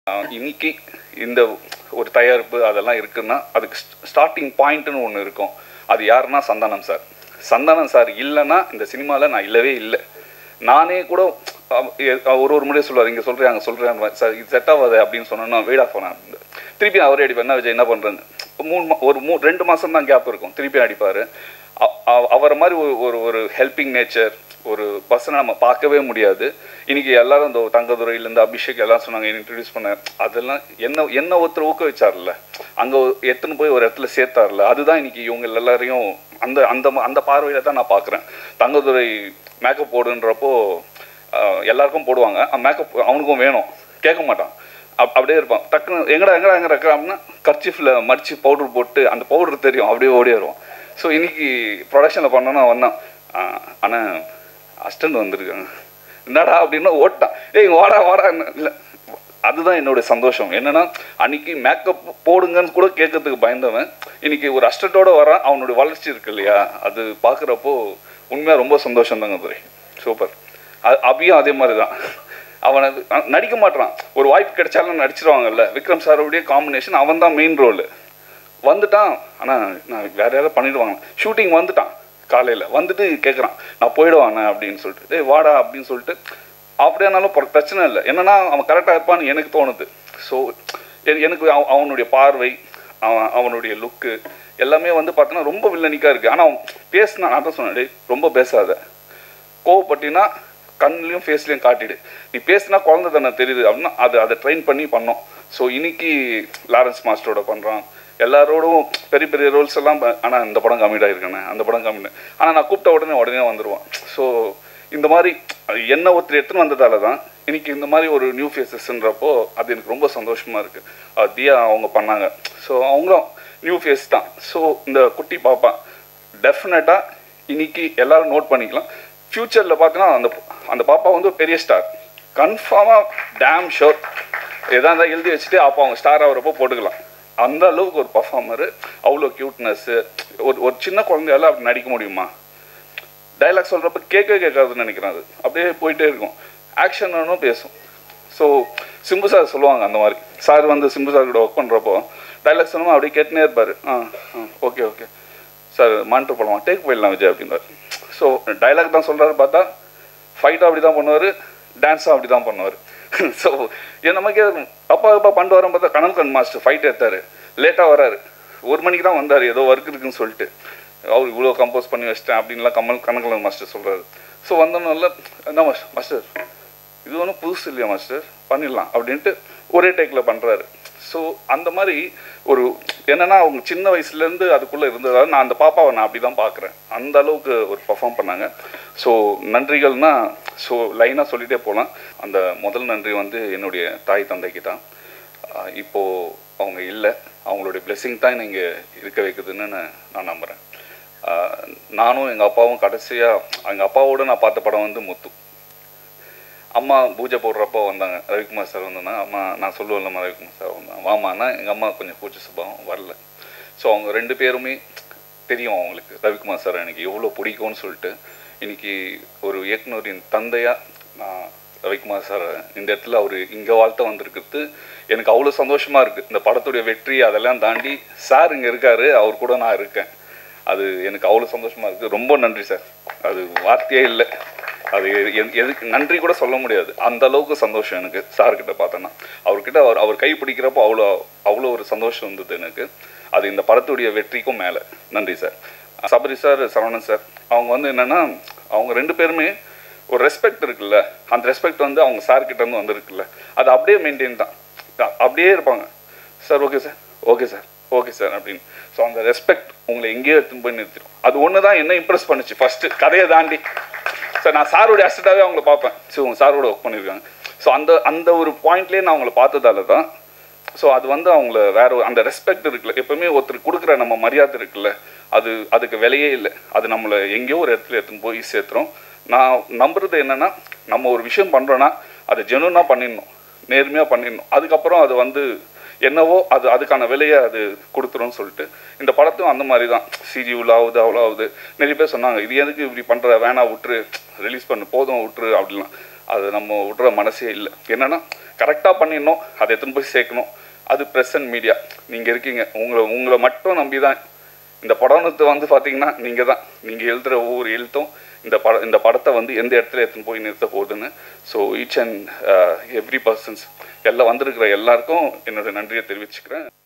இன்னைக்கு இந்த ஒரு தயாரிப்பு அதெல்லாம் இருக்குன்னா அதுக்கு ஸ்டார்டிங் பாயிண்ட்னு ஒன்று இருக்கும். அது யாருன்னா சந்தானம் சார். சந்தானம் சார் இல்லைன்னா இந்த சினிமாவில் நான் இல்லவே இல்லை. நானே கூட ஒரு முறையே சொல்லுவார், இங்கே சொல்கிறேன் அங்கே சொல்கிறேன் சார், இது செட் ஆகாது அப்படின்னு சொன்னோன்னா வெயிட் ஆஃப் பண்ண திருப்பி அவரே அடிப்பார். என்ன விஜய் என்ன பண்ணுறேன்னு 2 மாதம் தான் கேப் இருக்கும், திருப்பி அடிப்பார். அவரை மாதிரி ஒரு ஹெல்பிங் நேச்சர் ஒரு பர்சனை நம்ம பார்க்கவே முடியாது. இன்றைக்கி எல்லோரும் இந்த தங்கதுரையிலேருந்து அபிஷேக் எல்லாம் சொன்னாங்க இன்ட்ரடியூஸ் பண்ண, அதெல்லாம் என்ன ஒருத்தர் ஊக்குவிச்சார்ல, அங்கே எத்தனை போய் ஒரு இடத்துல சேர்த்தார்ல, அதுதான் இன்றைக்கி இவங்க எல்லாரையும் அந்த அந்த அந்த பார்வையில் தான் நான் பார்க்குறேன். தங்கதுரை மேக்கப் போடுன்றப்போ எல்லாருக்கும் போடுவாங்க, மேக்கப் அவனுக்கும் வேணும், கேட்க மாட்டான், அப்படியே இருப்பான். டக்குன்னு எங்கடா இருக்கா அப்படின்னா கர்ச்சீஃபில் மடித்து பவுடர் போட்டு அந்த பவுடர் தெரியும், அப்படியே ஓடி வருவான். ஸோ இன்றைக்கி ப்ரொடக்ஷனில் பண்ணோன்னா வந்தான், ஆனால் அஸ்டண்ட் வந்திருக்காங்க என்னடா அப்படின்னா ஓட்டான், ஏய் வாடா இல்லை. அதுதான் என்னுடைய சந்தோஷம். என்னென்னா அன்றைக்கி மேக்கப் போடுங்கன்னு கூட கேட்கறதுக்கு பயந்தவன் இன்றைக்கி ஒரு அஸ்டண்ட்டோடு வரான். அவனுடைய வளர்ச்சி இருக்கு இல்லையா, அது பார்க்குறப்போ உண்மையாக ரொம்ப சந்தோஷம் தாங்க துரை. சூப்பர். அபியும் அதே மாதிரி தான், அவனை நடிக்க மாட்டான், ஒரு வாய்ப்பு கிடைச்சாலும் நடிச்சிருவாங்கல்ல. விக்ரம் சாரோடைய காம்பினேஷன், அவன் தான் மெயின் ரோல். வந்துட்டான், ஆனால் நான் வேறு யாராவது பண்ணிடுவாங்க. ஷூட்டிங் வந்துட்டான், காலையில் வந்துட்டு கேட்குறான் நான் போயிடுவானே அப்படின்னு சொல்லிட்டு, ஏய் வாடா அப்படின்னு சொல்லிட்டு. அப்படியானாலும் பிரச்சனை இல்லை, என்னென்னா அவன் கரெக்டாக இருப்பான்னு எனக்கு தோணுது. ஸோ எனக்கு அவனுடைய பார்வை, அவனுடைய லுக்கு எல்லாமே வந்து பார்த்தோன்னா ரொம்ப வில்லனிக்காக இருக்குது. ஆனால் அவன் பேசினா, நான் தான் சொன்னேன், ரொம்ப பேசாத, கோவப்பட்டினா கண்லேயும் ஃபேஸ்லேயும் காட்டிடு, நீ பேசினா குழந்தை தானே தெரியுது அப்படின்னா அதை ட்ரெயின் பண்ணி பண்ணோம். ஸோ இன்னைக்கு லாரன்ஸ் மாஸ்டரோட பண்ணுறான், எல்லாரோடும் பெரிய பெரிய ரோல்ஸ் எல்லாம். ஆனால் இந்த படம் கம்மிட் ஆகிருக்கேண்ணே, அந்த படம் கம்மிட், ஆனால் நான் கூப்பிட்ட உடனே வந்துடுவான். ஸோ இந்த மாதிரி என்ன ஒருத்தர் எடுத்துன்னு வந்ததால தான் இன்றைக்கி இந்த மாதிரி ஒரு நியூ ஃபேஸஸ்ன்றப்போ அது எனக்கு ரொம்ப சந்தோஷமாக இருக்குது. தியா அவங்க பண்ணாங்க, ஸோ அவங்களும் நியூ ஃபேஸ் தான். ஸோ இந்த குட்டி பாப்பா டெஃபினட்டாக இன்றைக்கி எல்லோரும் நோட் பண்ணிக்கலாம். ஃப்யூச்சரில் பார்த்தீங்கன்னா அந்த பாப்பா வந்து பெரிய ஸ்டார் கன்ஃபார்மாக, டேம் ஷோர். எதாக இருந்தால் எழுதி வச்சுட்டு அப்போ அவங்க ஸ்டார் ஆகிறப்போ போட்டுக்கலாம். அந்த அளவுக்கு ஒரு பர்ஃபார்மரு, அவ்வளோ க்யூட்னஸ்ஸு. ஒரு சின்ன குழந்தையால அப்படி நடிக்க முடியுமா? டைலாக் சொல்கிறப்ப கேட்காதுன்னு நினைக்கிறேன். அது அப்படியே போயிட்டே இருக்கும், ஆக்ஷனும் பேசும். ஸோ சிம்பு சார் சொல்லுவாங்க அந்த மாதிரி. சார் வந்து சிம்பு சார் கூட ஒர்க் பண்ணுறப்போ டைலாக் சொல்லாமல் அப்படியே கேட்டுனே இருப்பார். ஓகே ஓகே சார் மானிட்டர் போடலாம், டேக் போயிடலாம் விஜய் அப்படின்வார். ஸோ டைலாக் தான் சொல்கிறாரு, பார்த்தா ஃபைட்டாக அப்படி தான் பண்ணுவார், டான்ஸாக அப்படி தான் பண்ணுவார். ஸோ நமக்கே அப்பா பண்ணிட்டு வரோம். பார்த்தா கனல்கன் மாஸ்டர் ஃபைட் எடுத்தார், லேட்டாக வராரு, 1 மணிக்கு தான் வந்தார், ஏதோ ஒர்க் இருக்குன்னு சொல்லிட்டு. அவர் இவ்வளோ கம்போஸ் பண்ணி வச்சிட்டேன் அப்படின்லாம் கனல்கன் மாஸ்டர் சொல்கிறாரு. ஸோ வந்தோன்னே என்ன மாஸ்டர் இது ஒன்றும் புதுசு இல்லையா மாஸ்டர், பண்ணிடலாம் அப்படின்ட்டு ஒரே டேக்கில் பண்ணுறாரு. ஸோ அந்த மாதிரி ஒரு என்னென்னா அவங்க சின்ன வயசுலேருந்து அதுக்குள்ளே இருந்ததால் நான் அந்த பாப்பாவை நான் அப்படி தான் பார்க்குறேன். அந்த அளவுக்கு ஒரு பர்ஃபார்ம் பண்ணாங்க. ஸோ நன்றிகள்னால் ஸோ லைனாக சொல்லிகிட்டே போகலாம். அந்த முதல் நன்றி வந்து என்னுடைய தாய் தந்தைக்கு தான். இப்போது அவங்க இல்லை, அவங்களுடைய பிளெஸ்ஸிங் தான் இங்கே இருக்க வைக்குதுன்னு நான் நம்புகிறேன். நானும் எங்கள் அப்பாவும் கடைசியாக எங்கள் அப்பாவோடு நான் பார்த்த படம் வந்து முத்து. அம்மா பூஜை போடுறப்போ வந்தாங்க, ரவிக்குமார் சார் வந்தாங்க. அம்மா நான் சொல்லுவேன்லம்மா ரவிக்குமார் சார் வந்தாங்க வாமான்னா, எங்கள் அம்மா கொஞ்சம் கூச்ச சுபாவம் வரல. ஸோ அவங்க 2 பேருமே தெரியும் அவங்களுக்கு ரவிக்குமார் சார் எனக்கு எவ்வளோ பிடிக்கும்னு சொல்லிட்டு. இன்றைக்கி ஒரு இயக்குனரின் தந்தையாக நான் ரவிக்குமார் சார் இந்த இடத்துல அவர் இங்கே வாழ்த்த வந்திருக்கிறது எனக்கு அவ்வளோ சந்தோஷமாக இருக்குது. இந்த படத்துடைய வெற்றி அதெல்லாம் தாண்டி சார் இங்கே இருக்கார், அவர் கூட நான் இருக்கேன், அது எனக்கு அவ்வளோ சந்தோஷமாக இருக்குது. ரொம்ப நன்றி சார், அது வார்த்தையே இல்லை, அது எதுக்கு நன்றி கூட சொல்ல முடியாது, அந்த அளவுக்கு சந்தோஷம் எனக்கு சார்கிட்ட பார்த்தேன்னா. அவர்கிட்ட அவர் கை பிடிக்கிறப்போ அவ்வளோ ஒரு சந்தோஷம் இருந்தது எனக்கு. அது இந்த படத்துடைய வெற்றிக்கும் மேலே. நன்றி sir. Sabari sir, Saravanan sir, அவங்க வந்து என்னென்னா அவங்க 2 பேருமே ஒரு ரெஸ்பெக்ட் இருக்குல்ல, அந்த ரெஸ்பெக்ட் வந்து அவங்க சார்கிட்டேருந்து வந்துருக்குல்ல, அது அப்படியே மெயின்டைன் தான், அப்படியே இருப்பாங்க. Sir okay sir, okay sir, okay sir அப்படின்னு. ஸோ அந்த ரெஸ்பெக்ட் உங்களை எங்கேயோ எடுத்துன்னு போய் நிறுத்திடும். அது ஒன்று தான் என்ன இம்ப்ரெஸ் பண்ணிச்சு ஃபஸ்ட்டு கதையை தாண்டி. சார் நான் சாரோடைய அசிஸ்டண்டாகவே அவங்கள பார்ப்பேன். ஸோ உங்கள் சாரோட ஒர்க் பண்ணியிருக்காங்க. ஸோ அந்த ஒரு பாயிண்ட்லேயே நான் அவங்கள பார்த்ததால தான். ஸோ அது வந்து அவங்கள வேறு அந்த ரெஸ்பெக்ட் இருக்குல்ல, எப்போவுமே ஒருத்தர் கொடுக்குற நம்ம மரியாதை இருக்குல்ல, அதுக்கு விலையே இல்லை. அது நம்மளை எங்கேயோ ஒரு இடத்துல எடுத்துன்னு போய் சேர்த்துறோம். நான் நம்புறது என்னென்னா, நம்ம ஒரு விஷயம் பண்ணுறோன்னா அதை ஜெனுவனாக பண்ணிடணும், நேர்மையாக பண்ணிடணும். அதுக்கப்புறம் அது வந்து என்னவோ அதுக்கான விலையை அது கொடுத்துரும்னு சொல்லிட்டு இந்த படத்தும் அந்த மாதிரி தான். சிஜி இவ்வளோ ஆகுது அவ்வளோ ஆகுது, நிறைய பேர் சொன்னாங்க இது எதுக்கு இப்படி பண்ணுற, வேணா விட்டுரு, ரிலீஸ் பண்ணு, போதும் விட்டுரு அப்படிலாம். அது நம்ம விடுற மனசே இல்லை. என்னென்னா கரெக்டாக பண்ணிடணும், அதை எடுத்துன்னு போய் சேர்க்கணும். அது ப்ரெஸ் அண்ட் மீடியா, நீங்கள் இருக்கீங்க, உங்களை மட்டும் நம்பி தான் இந்த படத்தை வந்து பார்த்தீங்கன்னா நீங்கள் எழுதுகிற ஒவ்வொரு எழுத்தும் இந்த படத்தை வந்து எந்த இடத்துல எடுத்துன்னு போய் நிறுத்த போகுதுன்னு. So each and every persons எல்லாம் வந்திருக்கிற எல்லாருக்கும் என்னோடய நன்றியை தெரிவிச்சுக்கிறேன்.